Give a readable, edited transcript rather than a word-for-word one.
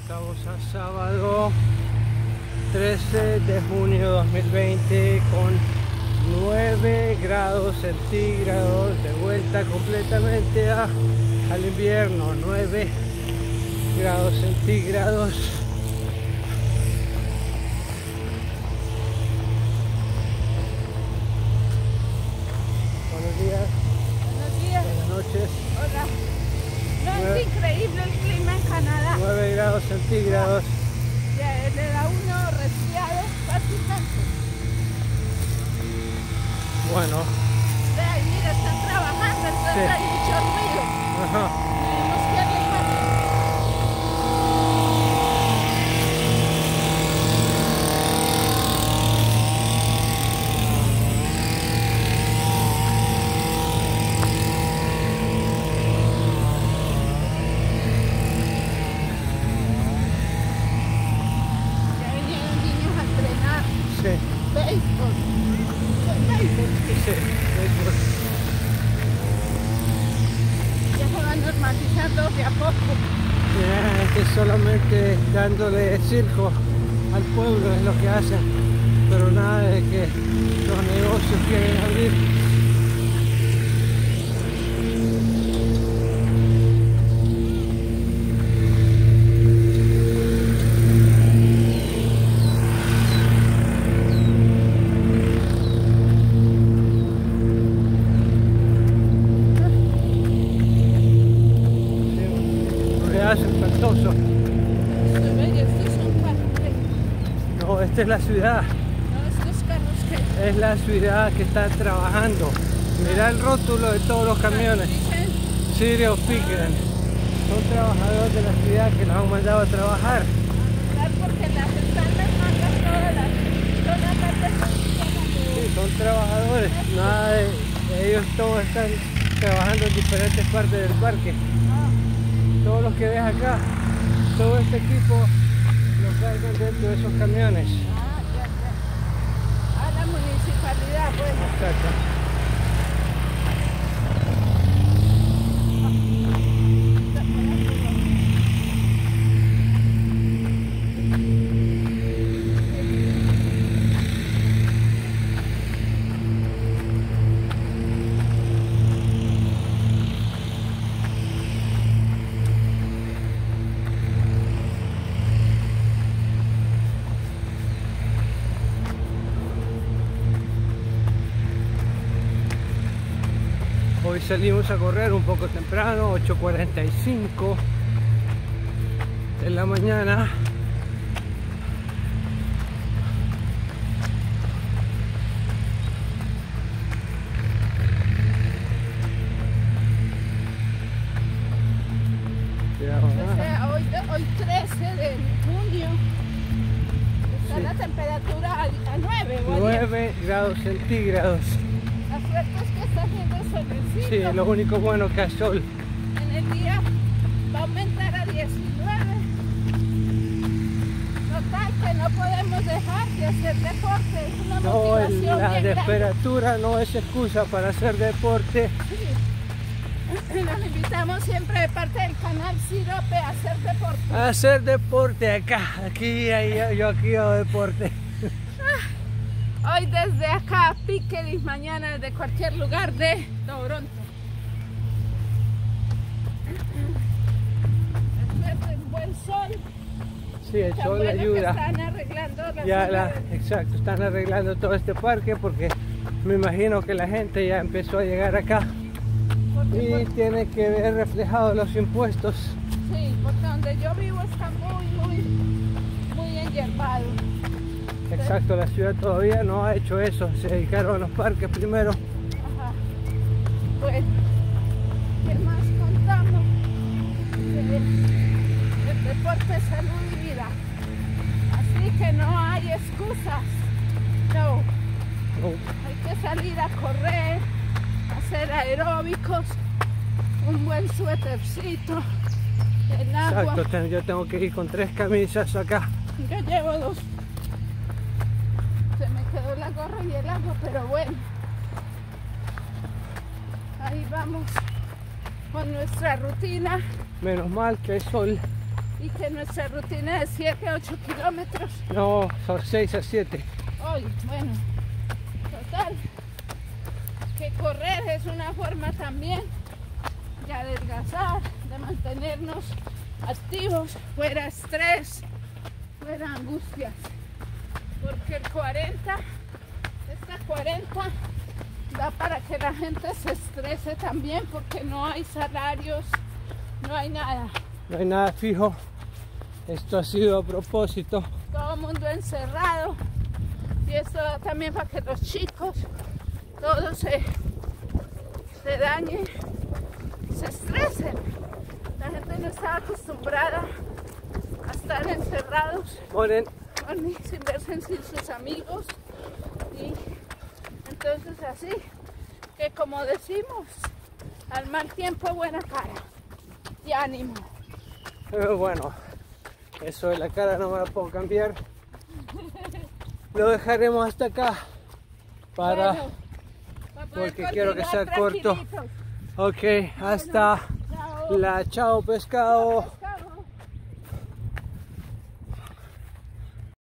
Estamos a sábado 13 de junio 2020 con 9 grados centígrados, de vuelta completamente al invierno. 9 grados centígrados. Buenos días. Buenos días. Buenas noches. Hola. No, es increíble el clima en Canadá. 9 grados centígrados. Ya le da uno resfriado fácilmente. Bueno. Ve, mira, están trabajando, entonces Sí. hay mucho ruido. Ajá. Tenemos que alejarnos. Ya vinieron niños a entrenar Sí. béisbol. Béisbol. Sí. béisbol. Ya se va normalizando de a poco. Que solamente dándole circo al pueblo es lo que hacen, pero nada de que los negocios quieren abrir. Se hace espantoso. Esto, ve, estos son carros que... No, esta es la ciudad. No, estos carros que... Es la ciudad que está trabajando. Mira el rótulo de todos los camiones. Dicen, City of Pickering. Son trabajadores de la ciudad que los han mandado a trabajar. claro, porque las están las mangas todas las partes Sí, son trabajadores. Nada de ellos todos están trabajando en diferentes partes del parque. Todos los que ves acá, todo este equipo lo cargan dentro de esos camiones. a la municipalidad, pues. Exacto. Hoy salimos a correr un poco temprano, 8:45 de la mañana. O sea, hoy 13 de junio está Sí. la temperatura a 9. 9 grados centígrados. La suerte es que está haciendo solecito. Sí, lo único bueno que hay sol. En el día va a aumentar a 19. Total, que no podemos dejar de hacer deporte. Es una No, motivación la bien grande. temperatura no es excusa para hacer deporte. Sí. Los invitamos siempre de parte del canal Sirope a hacer deporte. Hacer deporte acá, yo aquí hago deporte. Hoy desde acá, Pickering, mañana desde cualquier lugar de Toronto. Espero un buen sol. Sí, el Tan sol bueno que ayuda. están arreglando la Ya zona exacto, están arreglando todo este parque porque me imagino que la gente ya empezó a llegar acá y tiene que ver reflejados los impuestos. Sí, porque donde yo vivo está muy enyerbado. Exacto, la ciudad todavía no ha hecho eso, se dedicaron a los parques primero. Ajá. Pues, ¿qué más contamos? El deporte es salud y vida. Así que no hay excusas. No, No, hay que salir a correr, hacer aeróbicos, un buen suétercito, el agua. exacto, yo tengo que ir con 3 camisas acá. Yo llevo 2. Se me quedó la gorra y el agua, pero bueno. Ahí vamos con nuestra rutina. Menos mal que hay sol. Y que nuestra rutina es 7 a 8 kilómetros. No, son 6 a 7. Hoy, bueno, total, que correr es una forma también de adelgazar, de mantenernos activos, fuera estrés, fuera angustias, porque el 40, esta 40 da para que la gente se estrese también, porque no hay salarios, no hay nada. No hay nada fijo. Esto ha sido a propósito. Todo el mundo encerrado. Y esto también para que los chicos, todo se dañe, se estresen. La gente no está acostumbrada a estar encerrados, sin verse sin sus amigos. Y entonces así, que como decimos, al mal tiempo buena cara y ánimo. Pero bueno, eso de la cara no me la puedo cambiar. Lo dejaremos hasta acá para porque quiero que sea corto. Ok, hasta la chao pescado.